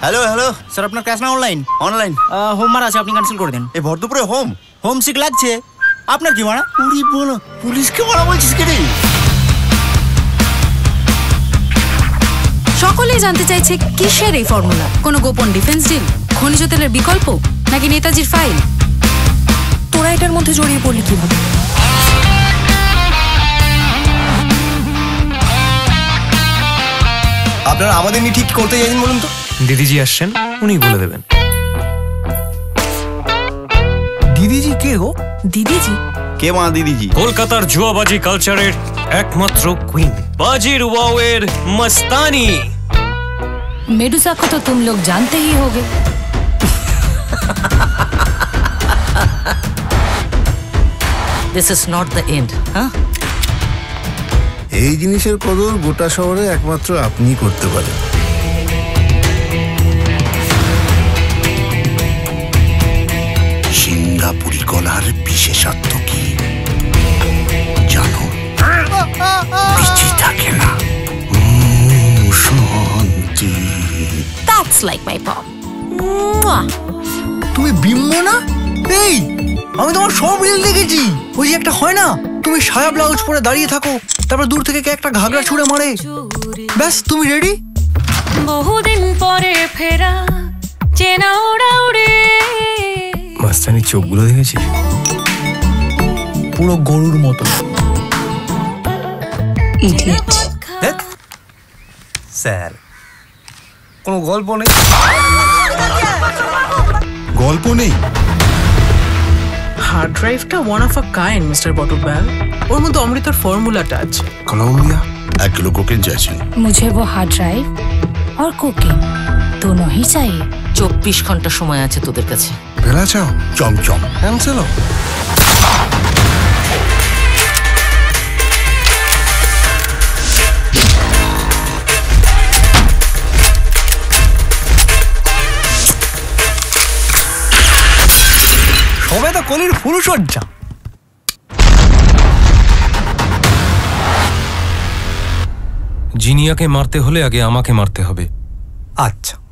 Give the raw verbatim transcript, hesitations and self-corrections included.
Hello hello sir আপনার class না online? Online. Home মারা আছে, আপনি ক্যান্সেল করে দেন। এই ভর দুপুরে হোম হোম সিক লাগছে আপনার? কি মারা? উড়ি বলো, পুলিশকে মারা বলছিস কে রে? সকলেই জানতে চাইছে কিসের এই ফর্মুলা? কোনো গোপন ডিফেন্স ডিল, খনিজ তেলের বিকল্প, নাকি নেতাজির ফাইল? তোরা এটার মধ্যে জড়িয়ে পড়লি কিভাবে? আপনারা আমাদের নিয়ে ঠিক করতে চাইছেন বলুন তো? দিদিজি আসছেন, উনি বলে দেবেন। দিদিজি কে গো? দিদিজি কে মা দিদিজি? কলকাতার জুয়াবাজি কালচারের একমাত্র কুইন, বাজির ওয়াওয়ের মস্তানি। मेडुसा को तो तुम लोग जानते ही होगे। This is not the end, huh? এই জিনিসের কদর গোটা শহরে একমাত্র আপনিই করতে পারেন। সিঙ্গাপুরি কলার বিশেষত্ব কি জানো? বিচি থাকে না, শান্তি। That's like my mom. তুমি বিম্ব না? এই আমি তোমার সব রিল দেখেছি। ওই যে একটা হয় না, তুমি সায়া ব্লাউজ পরে দাঁড়িয়ে থাকো, তারপর দূর থেকে কে একটা ঘাগড়া ছুঁড়ে মারে, ব্যাস তুমি রেডি। বহুদিন পরে ফেরা চেনা ওড়া উড়ে। মাস্তানির চোখগুলো দেখেছিস? পুরো গরুর মতো। Idiot. স্যার কোনো গল্প নেই? গল্প নেই? হার্ড ড্রাইভটা one of a kind mister বটরব্যাল। ওর মধ্যে অমৃতার ফর্মুলাটা আছে। কলম্বিয়া এক কিলো কোকেন চাইছেন? मुझे वो हार्ड ड्राइव और कोकेन दोनों ही चाहिए। চব্বিশ ঘন্টা সময় আছে তোদের কাছে। ভেলা চাও? চমচম ক্যান্সেল। সবে তো কলির ফুলসজ্জা। জিনিয়াকে মারতে হলে আগে আমাকে মারতে হবে। আচ্ছা